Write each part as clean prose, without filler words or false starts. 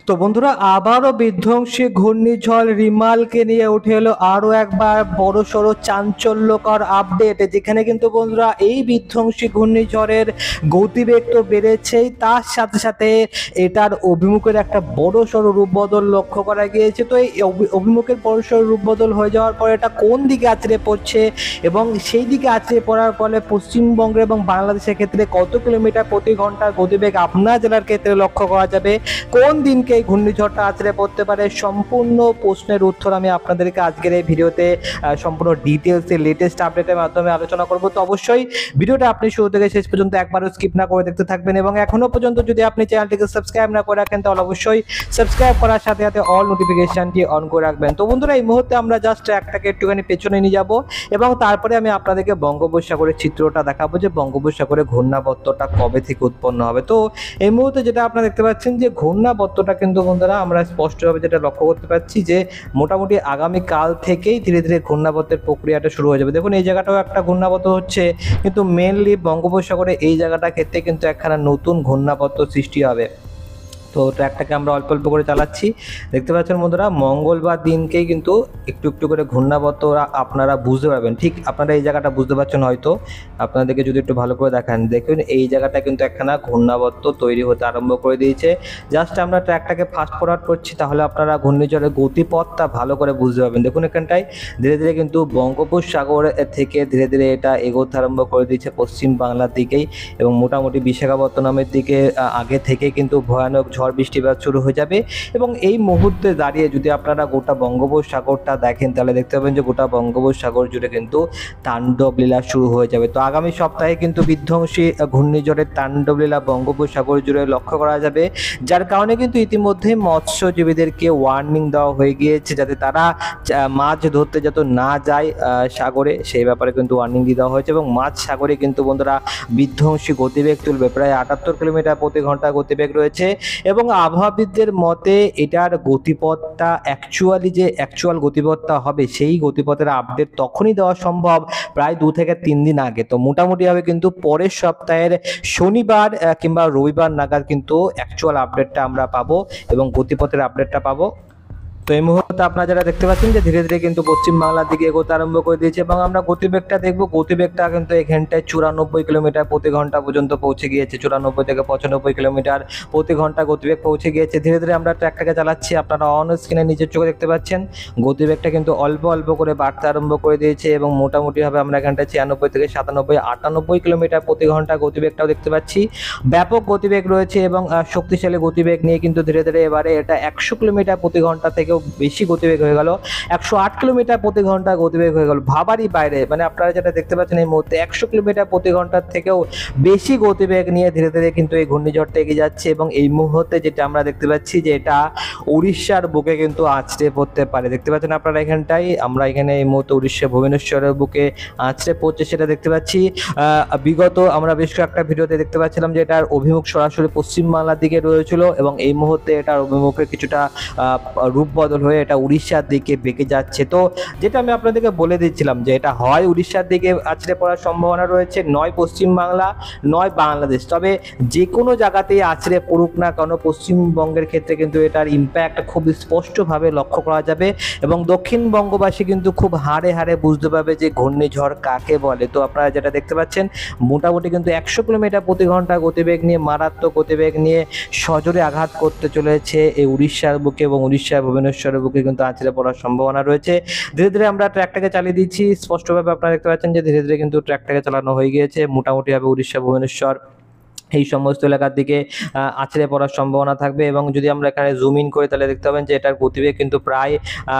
তো বন্ধুরা আবারও বিধ্বংসী ঘূর্ণিঝড় রিমালকে নিয়ে উঠে এলো আরো একবার বড়সড় চাঞ্চল্যকর আপডেট, যেখানে কিন্তু বন্ধুরা এই বিধ্বংসী ঘূর্ণিঝড়ের গতিবেগ তো বেড়েছেই, তার সাথে সাথে এটার অভিমুখের একটা বড়সড় রূপবদল লক্ষ্য করা গিয়েছে। তো এই অভিমুখের বড়সড় রূপবদল হয়ে যাওয়ার পরে এটা কোন দিকে আছড়ে পড়ছে এবং সেই দিকে আছড়ে পড়ার ফলে পশ্চিমবঙ্গের এবং বাংলাদেশের ক্ষেত্রে কত কিলোমিটার প্রতি ঘন্টার গতিবেগ আপনার জেলার ক্ষেত্রে লক্ষ্য করা যাবে, কোন দিনকে এই ঘূর্ণিঝড়টা আছড়ে পড়তে পারে, সম্পূর্ণ প্রশ্নের উত্তর আমি আপনাদেরকে আজকের এই ভিডিওতে সম্পূর্ণ ডিটেলসে লেটেস্ট আপডেটের মাধ্যমে আলোচনা করব। তো অবশ্যই ভিডিওটা আপনি শুরু থেকে শেষ পর্যন্ত একবারও স্কিপ না করে দেখতে থাকবেন এবং এখনো পর্যন্ত যদি আপনি চ্যানেলটিকে সাবস্ক্রাইব না করে রাখেন তাহলে অবশ্যই সাবস্ক্রাইব করার সাথে সাথে অল নোটিফিকেশনটি অন করে রাখবেন। তো বন্ধুরা এই মুহূর্তে আমরা জাস্ট একটাকে একটুখানি পেছনে নিয়ে যাব এবং তারপরে আমি আপনাদেরকে বঙ্গোপসাগরের চিত্রটা দেখাবো যে বঙ্গোপসাগরে ঘূর্ণাবর্তটা কবে থেকে উৎপন্ন হবে। তো এই মুহূর্তে যেটা আপনারা দেখতে পাচ্ছেন যে ঘূর্ণাবর্তটা কিন্তু বন্ধুরা আমরা স্পষ্টভাবে যেটা লক্ষ্য করতে পারছি যে মোটামুটি আগামী কাল থেকেই ধীরে ধীরে ঘূর্ণাবর্তের প্রক্রিয়াটা শুরু হয়ে যাবে। দেখুন এই জায়গাটাও একটা ঘূর্ণাবর্ত হচ্ছে, কিন্তু মেনলি বঙ্গোপসাগরে এই জায়গাটা ক্ষেত্রে কিন্তু একখানা নতুন ঘূর্ণাবর্ত সৃষ্টি হবে। তো ট্র্যাকটাকে আমরা অল্প অল্প করে চালাচ্ছি, দেখতে পাচ্ছেন বন্ধুরা মঙ্গলবার দিনকেই কিন্তু একটু একটু করে ঘূর্ণাবর্ত আপনারা বুঝতে পারবেন। ঠিক আপনারা এই জায়গাটা বুঝতে পারছেন হয়তো, আপনাদেরকে যদি একটু ভালো করে দেখান, দেখুন এই জায়গাটা কিন্তু একখানা ঘূর্ণাবর্ত তৈরি হতে আরম্ভ করে দিয়েছে। জাস্ট আমরা ট্র্যাকটাকে ফাস্ট ফরওয়ার্ড করছি, তাহলে আপনারা ঘূর্ণিঝড়ের গতিপথটা ভালো করে বুঝতে পারবেন। দেখুন এখানটায় ধীরে ধীরে কিন্তু বঙ্গোপসাগর থেকে ধীরে ধীরে এটা এগোতে আরম্ভ করে দিয়েছে পশ্চিম বাংলার দিকেই এবং মোটামুটি বিশাখাপত্তনমের দিকে আগে থেকে কিন্তু ভয়ানক ঝড় বৃষ্টিপাত শুরু হয়ে যাবে। এবং এই মুহূর্তে দাঁড়িয়ে যদি আপনারা গোটা বঙ্গোপসাগরটা দেখেন তাহলে দেখতে পাবেন যে গোটা বঙ্গোপসাগর জুড়ে কিন্তু তাণ্ডব লীলা শুরু হয়ে যাবে। তো আগামী সপ্তাহে কিন্তু বিধ্বংসী ঘূর্ণিঝড়ের তাণ্ডব লীলা বঙ্গোপসাগর জুড়ে লক্ষ্য করা যাবে, যার কারণে কিন্তু ইতিমধ্যে মৎস্যজীবীদেরকে ওয়ার্নিং দেওয়া হয়ে গিয়েছে যাতে তারা মাছ ধরতে যত না যায় সাগরে, সেই ব্যাপারে কিন্তু ওয়ার্নিং দিয়ে দেওয়া হয়েছে। এবং মাছ সাগরে কিন্তু বন্ধুরা বিধ্বংসী গতিবেগ তুলবে, প্রায় 78 কিলোমিটার প্রতি ঘন্টা গতিবেগ রয়েছে। এবং আবহাওয়াবিদদের মতে এটার গতিপথটা অ্যাকচুয়াল গতিপথটা হবে, সেই গতিপথের আপডেট তখনই দেওয়া সম্ভব প্রায় 2 থেকে 3 দিন আগে। তো মোটামুটিভাবে কিন্তু পরের সপ্তাহের শনিবার কিংবা রবিবার নাগাদ কিন্তু অ্যাকচুয়াল আপডেটটা আমরা পাবো এবং গতিপথের আপডেটটা পাবো। তো এই মুহূর্তে আপনারা যারা দেখতে পাচ্ছেন যে ধীরে ধীরে কিন্তু পশ্চিম বাংলার দিকে এগোতে আরম্ভ করে দিয়েছে এবং আমরা গতিবেগটা দেখবো, গতিবেগটা কিন্তু এখানটায় 94 কিলোমিটার প্রতি ঘন্টা পর্যন্ত পৌঁছে গিয়েছে, 94 থেকে 95 কিলোমিটার প্রতি ঘন্টা গতিবেগ পৌঁছে গিয়েছে। ধীরে ধীরে আমরা ট্র্যাকটাকে চালাচ্ছি, আপনারা অন স্ক্রিনে নিজের চোখে দেখতে পাচ্ছেন গতিবেগটা কিন্তু অল্প অল্প করে বাড়তে আরম্ভ করে দিয়েছে এবং মোটামুটিভাবে আমরা এখানটায় 96 থেকে 97 98 কিলোমিটার প্রতি ঘন্টা গতিবেগটাও দেখতে পাচ্ছি। ব্যাপক গতিবেগ রয়েছে এবং শক্তিশালী গতিবেগ নিয়ে কিন্তু ধীরে ধীরে এবারে এটা 100 কিলোমিটার প্রতি ঘন্টা থেকেও বেশি গতিবেগ হয়ে গেল, 108 কিলোমিটার প্রতি ঘন্টা গতিবেগ হয়ে গেল, ভাবারই বাইরে। মানে আপনারা যেটা দেখতে পাচ্ছেন এই মুহূর্তে 100 কিলোমিটার প্রতি ঘন্টার থেকেও বেশি গতিবেগ নিয়ে ধীরে ধীরে কিন্তু এই ঘূর্ণিঝড়টা এগিয়ে যাচ্ছে এবং এই মুহূর্তে যেটা আমরা দেখতে পাচ্ছি যে এটা উড়িষ্যার বুকে কিন্তু আছড়ে পড়তে পারে। দেখতে পাচ্ছেন আপনারা এখানটাই, আমরা এখানে এই মুহূর্তে উড়িষ্যা ভুবনেশ্বরের বুকে আছড়ে পড়ছে সেটা দেখতে পাচ্ছি। বিগত আমরা বেশ কয়েকটা ভিডিওতে দেখতে পাচ্ছিলাম যে এটার অভিমুখ সরাসরি পশ্চিম বাংলার দিকে রয়েছিল এবং এই মুহূর্তে এটার অভিমুখে কিছুটা রূপ বদল হয়ে এটা উড়িষ্যার দিকে বেঁকে যাচ্ছে। তো যেটা আমি আপনাদেরকে বলে দিচ্ছিলাম যে এটা হয় উড়িষ্যার দিকে আছড়ে পড়ার সম্ভাবনা রয়েছে, নয় পশ্চিম বাংলা, নয় বাংলাদেশ। তবে যে কোনো জায়গাতেই আছড়ে পড়ুক না কেন পশ্চিমবঙ্গের ক্ষেত্রে কিন্তু এটার ইম্প্যাক্ট খুব স্পষ্টভাবে লক্ষ্য করা যাবে এবং দক্ষিণবঙ্গবাসী কিন্তু খুব হাড়ে হাড়ে বুঝতে পারবে যে ঘূর্ণিঝড় কাকে বলে। তো আপনারা যেটা দেখতে পাচ্ছেন মোটামুটি কিন্তু 100 কিলোমিটার প্রতি ঘন্টা গতিবেগ নিয়ে, মারাত্মক গতিবেগ নিয়ে সজোরে আঘাত করতে চলেছে এই উড়িষ্যার বুকে এবং উড়িষ্যার ভুবনেশ্বরের বুকে কিন্তু আছড়ে পড়ার সম্ভাবনা রয়েছে। ধীরে ধীরে আমরা ট্র্যাকটাকে চালিয়ে দিচ্ছি, স্পষ্টভাবে আপনারা দেখতে পাচ্ছেন যে ধীরে ধীরে কিন্তু ট্র্যাকটাকে চালানো হয়ে গিয়েছে। মোটামুটিভাবে উড়িষ্যা ভুবনেশ্বর এই সমস্ত এলাকার দিকে আছড়ে পড়ার সম্ভাবনা থাকবে এবং যদি আমরা এখানে জুম ইন করি তাহলে দেখতে পাবেন যে এটার গতিবেগ কিন্তু প্রায়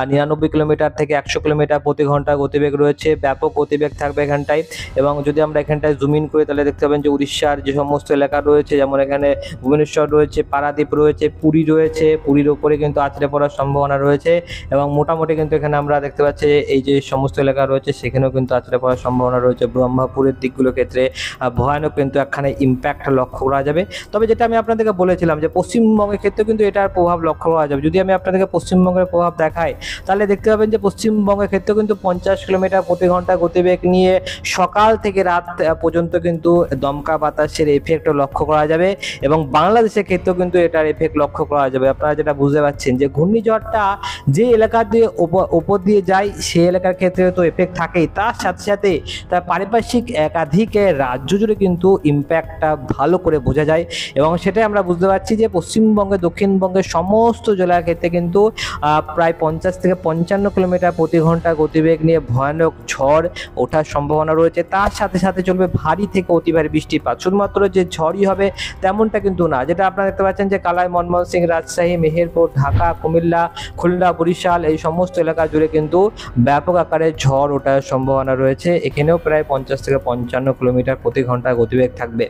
99 কিলোমিটার থেকে 100 কিলোমিটার প্রতি ঘন্টা গতিবেগ রয়েছে, ব্যাপক গতিবেগ থাকবে এখানটায়। এবং যদি আমরা এখানটায় জুম ইন করি তাহলে দেখতে পাবেন যে উড়িষ্যার যে সমস্ত এলাকা রয়েছে, যেমন এখানে ভুবনেশ্বর রয়েছে, পারাদ্বীপ রয়েছে, পুরী রয়েছে, পুরীর ওপরে কিন্তু আছড়ে পড়ার সম্ভাবনা রয়েছে এবং মোটামুটি কিন্তু এখানে আমরা দেখতে পাচ্ছি এই যে সমস্ত এলাকা রয়েছে সেখানেও কিন্তু আছড়ে পড়ার সম্ভাবনা রয়েছে। ব্রহ্মপুরের দিকগুলোর ক্ষেত্রে ভয়ানক কিন্তু একখানে ইম্প্যাক্ট লক্ষ্য করা যাবে। তবে যেটা আমি আপনাদেরকে বলেছিলাম যে পশ্চিমবঙ্গের ক্ষেত্রে কিন্তু এটার প্রভাব লক্ষ্য করা যাবে। যদি আমি আপনাদেরকে পশ্চিমবঙ্গের প্রভাব দেখাই তাহলে দেখতে পাবেন যে পশ্চিমবঙ্গের ক্ষেত্রেও কিন্তু 50 কিলোমিটার প্রতি ঘন্টা গতিবেগ নিয়ে সকাল থেকে রাত পর্যন্ত কিন্তু দমকা বাতাসের এফেক্ট লক্ষ্য করা যাবে এবং বাংলাদেশের ক্ষেত্রেও কিন্তু এটার এফেক্ট লক্ষ্য করা যাবে। আপনারা যেটা বুঝতে পারছেন যে ঘূর্ণিঝড়টা যে এলাকা দিয়ে উপর দিয়ে যায় সেই এলাকার ক্ষেত্রে তো এফেক্ট থাকেই, তার সাথে সাথে তার পারিপার্শ্বিক একাধিক রাজ্য জুড়ে কিন্তু ইম্প্যাক্টটা ভালো করে বোঝা যায় এবং সেটাই আমরা বুঝতে পারছি যে পশ্চিমবঙ্গে দক্ষিণবঙ্গের সমস্ত জেলার ক্ষেত্রে কিন্তু প্রায় 50 থেকে 55 কিলোমিটার প্রতি ঘন্টা গতিবেগ নিয়ে ভয়ানক ঝড় ওঠার সম্ভাবনা রয়েছে। তার সাথে সাথে চলবে ভারী থেকে অতি ভারী বৃষ্টিপাত। শুধুমাত্র যে ঝড়ই হবে তেমনটা কিন্তু না, যেটা আপনারা দেখতে পাচ্ছেন যে কালাই, ময়মনসিংহ, রাজশাহী, মেহেরপুর, ঢাকা, কুমিল্লা, খুলনা, বরিশাল এই সমস্ত এলাকা জুড়ে কিন্তু ব্যাপক আকারে ঝড় ওঠার সম্ভাবনা রয়েছে। এখানেও প্রায় 50 থেকে 55 কিলোমিটার প্রতি ঘন্টা গতিবেগ থাকবে।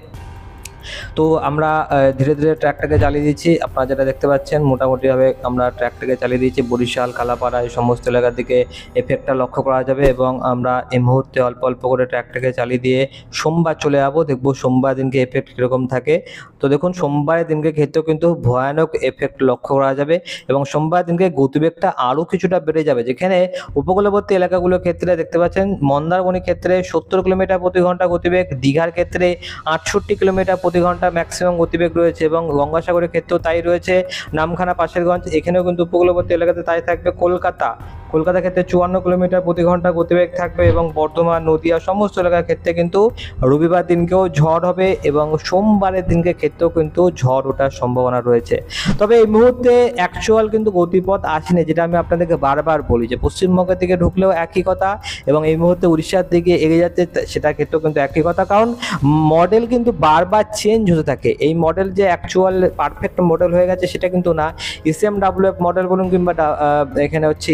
তো আমরা ধীরে ধীরে ট্র্যাকটাকে চালিয়ে দিচ্ছি। আপনারা যেটা দেখতে পাচ্ছেন মোটামুটিভাবে আমরা ট্র্যাকটাকে চালিয়ে দিচ্ছি। বরিশাল, কালাপাড়া এই সমস্ত এলাকার দিকে এফেক্টটা লক্ষ্য করা যাবে এবং আমরা এই মুহূর্তে অল্প অল্প করে ট্র্যাকটাকে চালিয়ে দিয়ে সোমবার চলে যাবো, দেখবো সোমবার দিনকে এফেক্ট কীরকম থাকে। তো দেখুন সোমবারের দিনকে ক্ষেত্রেও কিন্তু ভয়ানক এফেক্ট লক্ষ্য করা যাবে এবং সোমবার দিনকে গতিবেগটা আরও কিছুটা বেড়ে যাবে, যেখানে উপকূলবর্তী এলাকাগুলোর ক্ষেত্রে দেখতে পাচ্ছেন মন্দারমণির ক্ষেত্রে 70 কিলোমিটার প্রতি ঘন্টা গতিবেগ, দীঘার ক্ষেত্রে 68 কিলোমিটার প্রতি ঘন্টা ম্যাক্সিমাম গতিবেগ রয়েছে এবং গঙ্গাসাগরের ক্ষেত্রেও তাই রয়েছে। নামখানা, পাশেরগঞ্জ এখানেও কিন্তু উপকূলবর্তী এলাকাতে তাই থাকবে। কলকাতার ক্ষেত্রে 54 কিলোমিটার প্রতি ঘন্টা গতিবেগ থাকবে এবং বর্ধমান, নদিয়া সমস্ত এলাকার ক্ষেত্রে কিন্তু রবিবার দিনকেও ঝড় হবে এবং সোমবারের দিনকে ক্ষেত্রেও কিন্তু ঝড় ওঠার সম্ভাবনা রয়েছে। তবে এই মুহূর্তে অ্যাকচুয়াল কিন্তু গতিপথ আসেনি, যেটা আমি আপনাদেরকে বারবার বলি যে পশ্চিমবঙ্গের দিকে ঢুকলেও একই কথা এবং এই মুহূর্তে উড়িষ্যার দিকে এগিয়ে যাচ্ছে সেটার ক্ষেত্রেও কিন্তু একই কথা, কারণ মডেল কিন্তু বারবার চেঞ্জ হতে থাকে। এই মডেল যে অ্যাকচুয়াল পারফেক্ট মডেল হয়ে গেছে সেটা কিন্তু না। SMWF মডেল বলুন কিংবা এখানে হচ্ছে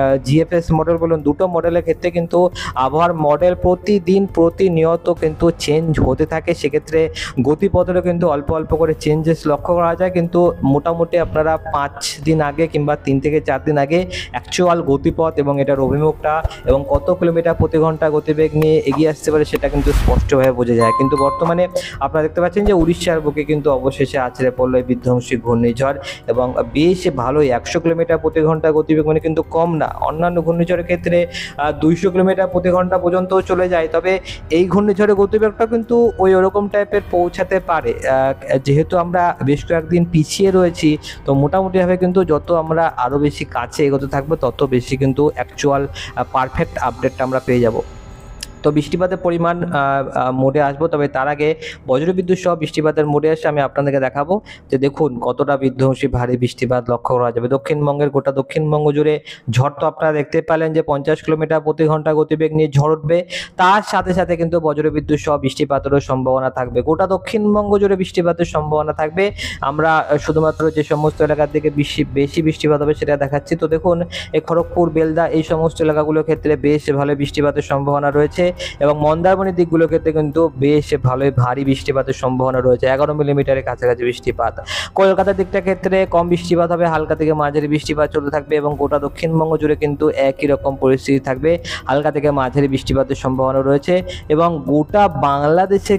GFS মডেল বলুন, দুটো মডেলের ক্ষেত্রে কিন্তু আবহাওয়ার মডেল প্রতিনিয়ত কিন্তু চেঞ্জ হতে থাকে। সেক্ষেত্রে গতিপথেরও কিন্তু অল্প অল্প করে চেঞ্জেস লক্ষ্য করা যায়, কিন্তু মোটামুটি আপনারা 5 দিন আগে কিংবা 3 থেকে 4 দিন আগে অ্যাকচুয়াল গতিপথ এবং এটার অভিমুখটা এবং কত কিলোমিটার প্রতি ঘন্টা গতিবেগ নিয়ে এগিয়ে আসতে পারে সেটা কিন্তু স্পষ্টভাবে বোঝা যায়। কিন্তু বর্তমানে আপনারা দেখতে পাচ্ছেন যে উড়িষ্যার বুকে কিন্তু অবশেষে আছড়ে পড়লো এই বিধ্বংসী ঘূর্ণিঝড় এবং বেশ ভালোই 100 কিলোমিটার প্রতি ঘন্টা গতিবেগ, মানে কিন্তু কম না। অন্যান্য ঘূর্ণিঝড়ের ক্ষেত্রে 200 কিলোমিটার প্রতি ঘন্টা পর্যন্ত চলে যায়, তবে এই ঘূর্ণিঝড়ের গতিবেগটা কিন্তু ওরকম টাইপের পৌঁছাতে পারে। যেহেতু আমরা বেশ কয়েকদিন পিছিয়ে রয়েছি, তো মোটামুটিভাবে কিন্তু যত আমরা আরও বেশি কাছে এগোতে থাকবো তত বেশি কিন্তু অ্যাকচুয়াল পারফেক্ট আপডেটটা আমরা পেয়ে যাব। তো বৃষ্টিপাতের পরিমাণ মোডে আসবো, তবে তার আগে বজ্রবিদ্যুৎ সহ বৃষ্টিপাতের মোডে এসে আমি আপনাদেরকে দেখাবো যে দেখুন কতটা বিধ্বংসী ভারী বৃষ্টিপাত লক্ষ্য করা যাবে। দক্ষিণবঙ্গের গোটা দক্ষিণবঙ্গ জুড়ে ঝড় তো আপনারা দেখতে পেলেন যে 50 কিলোমিটার প্রতি ঘন্টা গতিবেগ নিয়ে ঝড় উঠবে, তার সাথে সাথে কিন্তু বজ্রবিদ্যুৎ সহ বৃষ্টিপাতেরও সম্ভাবনা থাকবে। গোটা দক্ষিণবঙ্গ জুড়ে বৃষ্টিপাতের সম্ভাবনা থাকবে। আমরা শুধুমাত্র যে সমস্ত এলাকার দিকে বেশি বৃষ্টিপাত হবে সেটা দেখাচ্ছি। তো দেখুন এই খড়গপুর, বেলদা এই সমস্ত এলাকাগুলোর ক্ষেত্রে বেশ ভালো বৃষ্টিপাতের সম্ভাবনা রয়েছে এবং মন্দারমণির দিকগুলোর ক্ষেত্রে কিন্তু বেশ ভালোই ভারী বৃষ্টিপাতের সম্ভাবনা রয়েছে, 11 মিলিমিটারের কাছাকাছি বৃষ্টিপাত। কলকাতার দিকটা ক্ষেত্রে কম বৃষ্টিপাত হবে, হালকা থেকে মাঝারি বৃষ্টিপাত চলতে থাকবে এবং গোটা দক্ষিণবঙ্গ জুড়ে কিন্তু একই রকম পরিস্থিতি থাকবে, হালকা থেকে মাঝারি বৃষ্টিপাতের সম্ভাবনা রয়েছে এবং গোটা বাংলাদেশের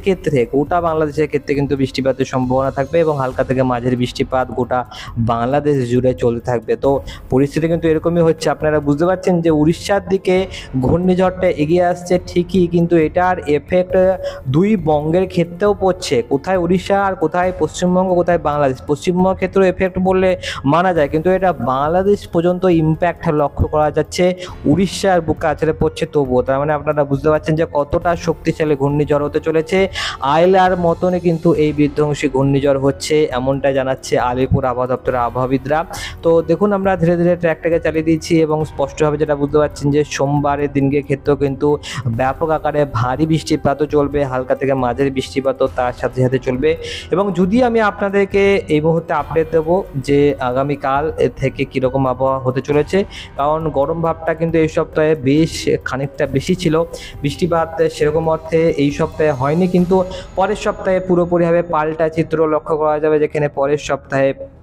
ক্ষেত্রে কিন্তু বৃষ্টিপাতের সম্ভাবনা থাকবে এবং হালকা থেকে মাঝারি বৃষ্টিপাত গোটা বাংলাদেশ জুড়ে চলতে থাকবে। তো পরিস্থিতি কিন্তু এরকমই হচ্ছে। আপনারা বুঝতে পারছেন যে উড়িষ্যার দিকে ঘূর্ণিঝড়টা এগিয়ে আসছে ঠিকই, কিন্তু এটার এফেক্ট দুই বঙ্গের ক্ষেত্রেও পড়ছে, কোথায় উড়িষ্যা আর কোথায় পশ্চিমবঙ্গ, কোথায় বাংলাদেশ। পশ্চিমবঙ্গের ক্ষেত্রেও এফেক্ট বললে মানা যায়, কিন্তু এটা বাংলাদেশ পর্যন্ত ইম্প্যাক্ট লক্ষ্য করা যাচ্ছে, উড়িষ্যার বুকে আছড়ে পড়ছে তবুও। তার মানে আপনারা বুঝতে পারছেন যে কতটা শক্তিশালী ঘূর্ণিঝড় হতে চলেছে। আইলার মতনই কিন্তু এই বিধ্বংসী ঘূর্ণিঝড় হচ্ছে, এমনটা জানাচ্ছে আলিপুর আবহাওয়া দপ্তরের আবহাওয়াবিদরা। তো দেখুন আমরা ধীরে ধীরে ট্র্যাকটাকে চালিয়ে দিচ্ছি এবং স্পষ্টভাবে যেটা বুঝতে পারছেন যে সোমবারের দিনকে ক্ষেত্রেও কিন্তু ব্যাপক আকারে ভারী বৃষ্টিপাতও চলবে, হালকা থেকে মাঝারি বৃষ্টিপাতও তার সাথে সাথে চলবে। এবং যদি আমি আপনাদেরকে এই মুহূর্তে আপডেট দেবো যে আগামীকাল থেকে কীরকম আবহাওয়া হতে চলেছে, কারণ গরম ভাবটা কিন্তু এই সপ্তাহে বেশ খানিকটা বেশি ছিল, বৃষ্টিপাত সেরকম অর্থে এই সপ্তাহে হয়নি, কিন্তু পরের সপ্তাহে পুরোপুরিভাবে পাল্টা চিত্র লক্ষ্য করা যাবে, যেখানে পরের সপ্তাহে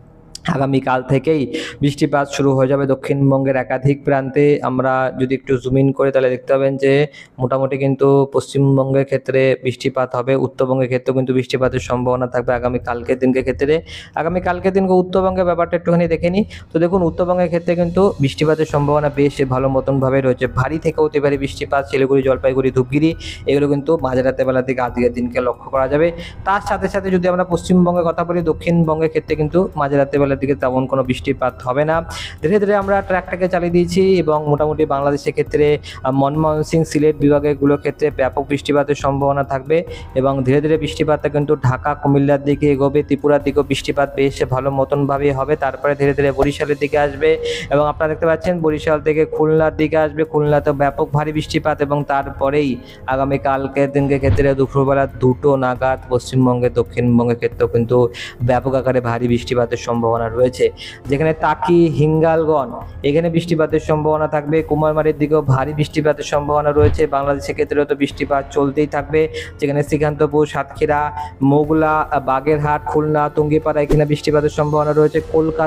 আগামীকাল থেকেই বৃষ্টিপাত শুরু হয়ে যাবে দক্ষিণবঙ্গের একাধিক প্রান্তে। আমরা যদি একটু জুম ইন করে তাহলে দেখতে পাবেন যে মোটামুটি কিন্তু পশ্চিমবঙ্গের ক্ষেত্রে বৃষ্টিপাত হবে, উত্তরবঙ্গের ক্ষেত্রেও কিন্তু বৃষ্টিপাতের সম্ভাবনা থাকবে আগামীকালকের দিনকে ক্ষেত্রে। আগামীকালকের দিনকে উত্তরবঙ্গের ব্যাপারটা একটুখানি দেখে নিই। তো দেখুন উত্তরবঙ্গের ক্ষেত্রে কিন্তু বৃষ্টিপাতের সম্ভাবনা বেশ ভালো মতনভাবে রয়েছে, ভারী থেকে অতি ভারী বৃষ্টিপাত শিলিগুড়ি, জলপাইগুড়ি, ধূপগুড়ি এগুলো কিন্তু মাঝরাতে বেলার দিকে আজকের দিনকে লক্ষ্য করা যাবে। তার সাথে সাথে যদি আমরা পশ্চিমবঙ্গের কথা বলি, দক্ষিণবঙ্গের ক্ষেত্রে কিন্তু মাঝরাতে বেলার দিকে তেমন কোনো বৃষ্টিপাত হবে না। ধীরে ধীরে আমরা ট্র্যাকটাকে চালিয়ে দিয়েছি এবং মোটামুটি বাংলাদেশের ক্ষেত্রে মনমোহন সিং, সিলেট বিভাগেরগুলোর ক্ষেত্রে ব্যাপক বৃষ্টিপাতের সম্ভাবনা থাকবে এবং ধীরে ধীরে বৃষ্টিপাতটা কিন্তু ঢাকা, কুমিল্লার দিকে এগোবে, ত্রিপুরার দিকেও বৃষ্টিপাত বেশ ভালো মতনভাবেই হবে। তারপরে ধীরে ধীরে বরিশালের দিকে আসবে এবং আপনারা দেখতে পাচ্ছেন বরিশাল থেকে খুলনার দিকে আসবে, খুলনাতে ব্যাপক ভারী বৃষ্টিপাত এবং তারপরেই আগামীকালকের দিনকে ক্ষেত্রে দুপুরবেলা 2টো নাগাদ পশ্চিমবঙ্গের, দক্ষিণবঙ্গের ক্ষেত্রেও কিন্তু ব্যাপক আকারে ভারী বৃষ্টিপাতের সম্ভাবনা রয়েছে, যেখানে টাকি, হিঙ্গালগঞ্জ এখানে বৃষ্টিপাতের সম্ভাবনা থাকবে। কুমারমারির দিকেও ভারী বৃষ্টিপাতের সম্ভাবনা রয়েছে। বাংলাদেশের ক্ষেত্রেও তো বৃষ্টিপাত চলতেই থাকবে, যেখানে শ্রীকান্তপুর, সাতক্ষীরা, মোগলা, বাগেরহাট, খুলনা, টুঙ্গিপাড়া এখানে বৃষ্টিপাতের সম্ভাবনা রয়েছে।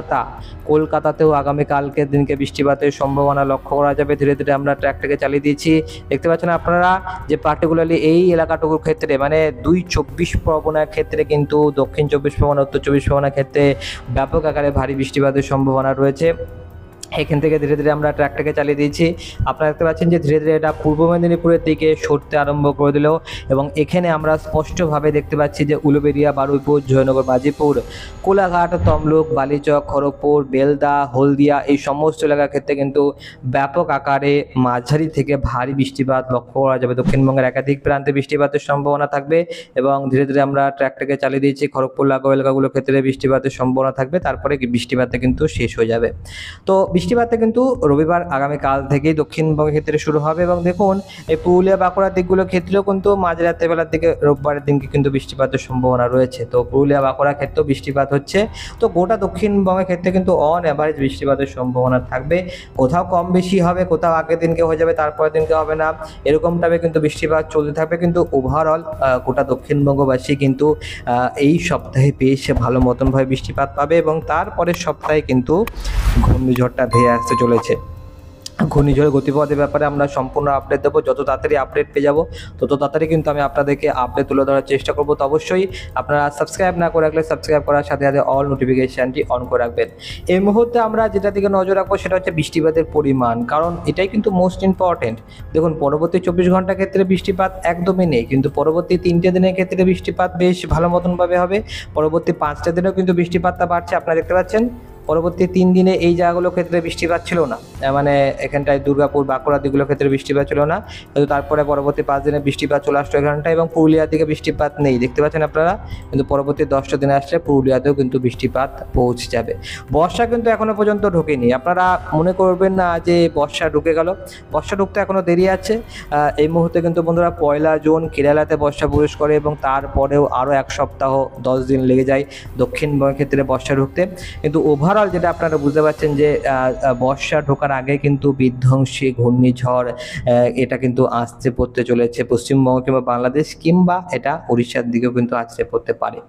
কলকাতাতেও আগামীকালকের দিনকে বৃষ্টিপাতের সম্ভাবনা লক্ষ্য করা যাবে। ধীরে ধীরে আমরা ট্র্যাকটাকে চালিয়ে দিয়েছি। দেখতে পাচ্ছেন আপনারা যে পার্টিকুলারলি এই এলাকাটুকুর ক্ষেত্রে মানে 24 পরগনার ক্ষেত্রে কিন্তু দক্ষিণ 24 পরগনা, উত্তর 24 পরগনার ক্ষেত্রে ব্যাপক আকারে ভারী বৃষ্টিপাতের সম্ভাবনা রয়েছে। এখান থেকে ধীরে ধীরে আমরা ট্র্যাকটাকে চালিয়ে দিয়েছি। আপনারা দেখতে পাচ্ছেন যে ধীরে ধীরে এটা পূর্ব মেদিনীপুরের দিকে সরতে আরম্ভ করে দিল এবং এখানে আমরা স্পষ্টভাবে দেখতে পাচ্ছি যে উলুবেড়িয়া, বারুইপুর, জয়নগর, মাঝিপুর, কোলাঘাট, তমলুক, বালিচক, খড়গপুর, বেলদা, হলদিয়া এই সমস্ত এলাকার ক্ষেত্রে কিন্তু ব্যাপক আকারে মাঝারি থেকে ভারী বৃষ্টিপাত লক্ষ্য করা যাবে। দক্ষিণবঙ্গের একাধিক প্রান্তে বৃষ্টিপাতের সম্ভাবনা থাকবে এবং ধীরে ধীরে আমরা ট্র্যাকটাকে চালিয়ে দিয়েছি। খড়গপুর লাগোয়া এলাকাগুলোর ক্ষেত্রে বৃষ্টিপাতের সম্ভাবনা থাকবে, তারপরে বৃষ্টিপাতটা কিন্তু শেষ হয়ে যাবে। তো বৃষ্টিপাতটা কিন্তু রবিবার আগামীকাল থেকেই দক্ষিণবঙ্গের ক্ষেত্রে শুরু হবে এবং দেখুন এই পুরুলিয়া, বাঁকুড়ার দিকগুলোর ক্ষেত্রেও কিন্তু মাঝরাতে বেলার দিকে রোববারের দিনকে কিন্তু বৃষ্টিপাতের সম্ভাবনা রয়েছে। তো পুরুলিয়া, বাঁকুড়ার ক্ষেত্রেও বৃষ্টিপাত হচ্ছে। তো গোটা দক্ষিণবঙ্গের ক্ষেত্রে কিন্তু অন অ্যাভারেজ বৃষ্টিপাতের সম্ভাবনা থাকবে, কোথাও কম বেশি হবে, কোথাও আগের দিনকে হয়ে যাবে তারপরের দিনকে হবে না, এরকমভাবে কিন্তু বৃষ্টিপাত চলতে থাকবে। কিন্তু ওভারঅল গোটা দক্ষিণবঙ্গবাসী কিন্তু এই সপ্তাহে বেশ ভালো মতনভাবে বৃষ্টিপাত পাবে এবং তারপরের সপ্তাহে কিন্তু ঘূর্ণিঝড়টা ধেয়ে আসতে চলেছে। ঘূর্ণিঝড়ের গতিপথের ব্যাপারে আমরা সম্পূর্ণ আপডেট দেবো, যত তাড়াতাড়ি আপডেট পেয়ে যাবো তত তাড়াতাড়ি কিন্তু আমি আপনাদেরকে আপডেট তুলে ধরার চেষ্টা করবো। তো অবশ্যই আপনারা সাবস্ক্রাইব না করে রাখলে সাবস্ক্রাইব করার সাথে সাথে অল নোটিফিকেশানটি অন করে রাখবেন। এই মুহূর্তে আমরা যেটা দিকে নজর রাখবো সেটা হচ্ছে বৃষ্টিপাতের পরিমাণ, কারণ এটাই কিন্তু মোস্ট ইম্পর্টেন্ট। দেখুন পরবর্তী 24 ঘন্টার ক্ষেত্রে বৃষ্টিপাত একদমই নেই, কিন্তু পরবর্তী 3টে দিনের ক্ষেত্রে বৃষ্টিপাত বেশ ভালো মতনভাবে হবে। পরবর্তী 5টা দিনেও কিন্তু বৃষ্টিপাতটা বাড়ছে, আপনারা দেখতে পাচ্ছেন। পরবর্তী 3 দিনে এই জায়গাগুলোর ক্ষেত্রে বৃষ্টিপাত ছিল না, মানে এখানটায় দুর্গাপুর, বাঁকুড়ার দিকগুলোর ক্ষেত্রে বৃষ্টিপাত ছিল না, কিন্তু তারপরে পরবর্তী 5 দিনে বৃষ্টিপাত চলে আসলো এখানটায় এবং পুরুলিয়ার দিকে বৃষ্টিপাত নেই, দেখতে পাচ্ছেন আপনারা। কিন্তু পরবর্তী 10টা দিনে আসলে পুরুলিয়াতেও কিন্তু বৃষ্টিপাত পৌঁছে যাবে। বর্ষা কিন্তু এখনো পর্যন্ত ঢোকেনি, আপনারা মনে করবেন না যে বর্ষা ঢুকে গেল, বর্ষা ঢুকতে এখনো দেরি আছে। এই মুহূর্তে কিন্তু বন্ধুরা 1 জুন কেরালাতে বর্ষা প্রবেশ করে এবং তারপরেও আরও 1 সপ্তাহ 10 দিন লেগে যায় দক্ষিণবঙ্গের ক্ষেত্রে বর্ষা ঢুকতে। কিন্তু ওভারঅল যেটা আপনারা বুঝতে পারছেন যে বর্ষা ঢোকার আগে কিন্তু বিধ্বংসী ঘূর্ণিঝড় এটা কিন্তু আসতে পড়তে চলেছে পশ্চিমবঙ্গ কিংবা বাংলাদেশ, কিংবা এটা উড়িষ্যার দিকেও কিন্তু আসতে পড়তে পারে।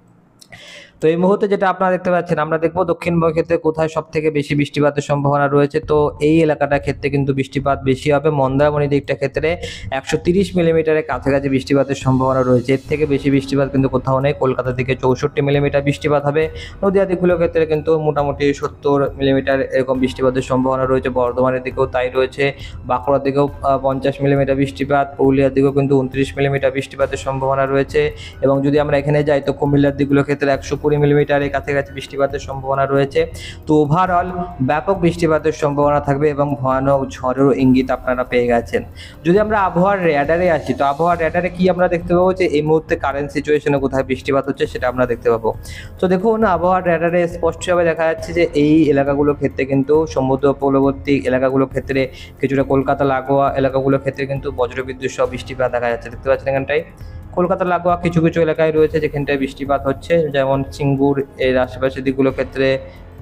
তো এই মুহূর্তে যেটা আপনারা দেখতে পাচ্ছেন, আমরা দেখবো দক্ষিণবঙ্গের ক্ষেত্রে কোথায় সব থেকে বেশি বৃষ্টিপাতের সম্ভাবনা রয়েছে। তো এই এলাকাটার ক্ষেত্রে কিন্তু বৃষ্টিপাত বেশি হবে। মন্দারমণি দিকটার ক্ষেত্রে 130 মিলিমিটারের কাছাকাছি বৃষ্টিপাতের সম্ভাবনা রয়েছে, এর থেকে বেশি বৃষ্টিপাত কিন্তু কোথাও নেই। কলকাতা থেকে 64 মিলিমিটার বৃষ্টিপাত হবে। নদীয়া দিকগুলোর ক্ষেত্রে কিন্তু মোটামুটি 70 মিলিমিটার এরকম বৃষ্টিপাতের সম্ভাবনা রয়েছে। বর্ধমানের দিকেও তাই রয়েছে, বাঁকুড়ার দিকেও 50 মিলিমিটার বৃষ্টিপাত, পুরুলিয়ার দিকেও কিন্তু 29 মিলিমিটার বৃষ্টিপাতের সম্ভাবনা রয়েছে। এবং যদি আমরা এখানে যাই তো কুমিল্লার দিকগুলোর ক্ষেত্রে 120 মিলিমিটারের কাছাকাছি বৃষ্টিপাতের সম্ভাবনা রয়েছে। তো ওভারঅল ব্যাপক বৃষ্টিপাতের সম্ভাবনা থাকবে এবং ভয়ানক ঝড়েরও ইঙ্গিত আপনারা পেয়ে গেছেন। যদি আমরা আবহাওয়ার র্যাডারে আসি, তো আবহাওয়ার র্যাডারে কি আমরা দেখতে পাবো যে এই মুহূর্তে কারেন্ট সিচুয়েশনে কোথায় বৃষ্টিপাত হচ্ছে সেটা আমরা দেখতে পাবো। তো দেখুন আবহাওয়ার র্যাডারে স্পষ্টভাবে দেখা যাচ্ছে যে এই এলাকাগুলোর ক্ষেত্রে কিন্তু সমুদ্র উপকূলবর্তী এলাকাগুলোর ক্ষেত্রে, কিছুটা কলকাতা লাগোয়া এলাকাগুলোর ক্ষেত্রে কিন্তু বজ্রবিদ্যুৎ সহ বৃষ্টিপাত দেখা যাচ্ছে, দেখতে পাচ্ছেন এখানটায়। কলকাতা লাগোয়া কিছু কিছু এলাকায় রয়েছে যেখানটায় বৃষ্টিপাত হচ্ছে, যেমন সিঙ্গুর এর আশেপাশের দিকগুলোর ক্ষেত্রে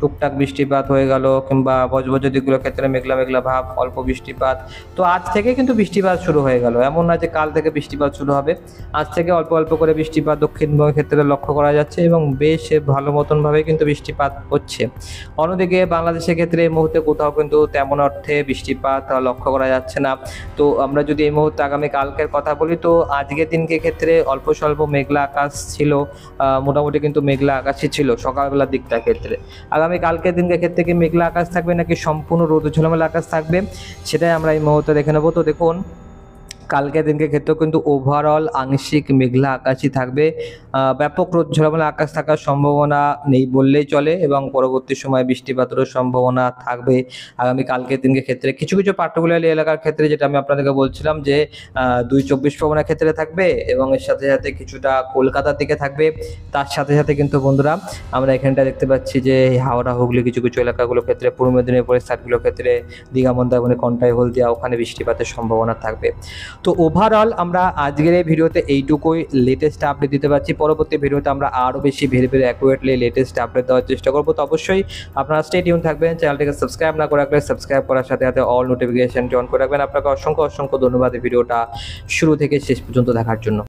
টুকটাক বৃষ্টিপাত হয়ে গেল, কিংবা বজ্রবিদ্যুৎ দিকগুলোর ক্ষেত্রে মেঘলা মেঘলা ভাব, অল্প বৃষ্টিপাত। তো আজ থেকে কিন্তু বৃষ্টিপাত শুরু হয়ে গেল, এমন না যে কাল থেকে বৃষ্টিপাত শুরু হবে। আজ থেকে অল্প অল্প করে বৃষ্টিপাত দক্ষিণবঙ্গের ক্ষেত্রে লক্ষ্য করা যাচ্ছে এবং বেশ ভালো মতনভাবে কিন্তু বৃষ্টিপাত হচ্ছে। অন্যদিকে বাংলাদেশের ক্ষেত্রে এই মুহূর্তে কোথাও কিন্তু তেমন অর্থে বৃষ্টিপাত লক্ষ্য করা যাচ্ছে না। তো আমরা যদি এই মুহূর্তে আগামী কালকের কথা বলি, তো আজকের দিনকে ক্ষেত্রে অল্প স্বল্প মেঘলা আকাশ ছিল, মোটামুটি কিন্তু মেঘলা আকাশই ছিল সকালবেলার দিকটার ক্ষেত্রে। আগামী কালকের দিনকে ক্ষেত্রে কি মেঘলা আকাশ থাকবে নাকি সম্পূর্ণ রোদ ঝলমলে আকাশ থাকবে, সেটাই আমরা এই মুহূর্তে দেখে নেবো। তো দেখুন, কালকের দিনকে ক্ষেত্রেও কিন্তু ওভারঅল আংশিক মেঘলা আকাশই থাকবে, ব্যাপক রোদ ঝলমলে আকাশ থাকার সম্ভাবনা নেই বললেই চলে, এবং পরবর্তী সময়ে বৃষ্টিপাতেরও সম্ভাবনা থাকবে আগামী কালকের দিনকে ক্ষেত্রে। কিছু কিছু পার্টিকুলারলি এলাকার ক্ষেত্রে, যেটা আমি আপনাদেরকে বলছিলাম যে 2 চব্বিশ পরগনার ক্ষেত্রে থাকবে, এবং এর সাথে সাথে কিছুটা কলকাতার দিকে থাকবে। তার সাথে সাথে কিন্তু বন্ধুরা আমরা এখানটা দেখতে পাচ্ছি যে হাওড়া হুগলি কিছু কিছু এলাকাগুলোর ক্ষেত্রে, পূর্ব মেদিনীপুরের সাইডগুলোর ক্ষেত্রে, দীঘা মন্দারমণি কন্টাই হলদিয়া, ওখানে বৃষ্টিপাতের সম্ভাবনা থাকবে। তো ওভারঅল আমরা আজকের এই ভিডিওতে এইটুকুই লেটেস্ট আপডেট দিতে পারছি। পরবর্তী ভিডিওতে আমরা আরও বেশি very very accurately latest update দেওয়ার চেষ্টা করবো। তো অবশ্যই আপনারা স্টে টিউন থাকবেন, চ্যানেলটিকে সাবস্ক্রাইব না করে রাখলে সাবস্ক্রাইব করার সাথে সাথে অল নোটিফিকেশনটি অন করে রাখবেন। আপনাকে অসংখ্য অসংখ্য ধন্যবাদ এই ভিডিওটা শুরু থেকে শেষ পর্যন্ত দেখার জন্য।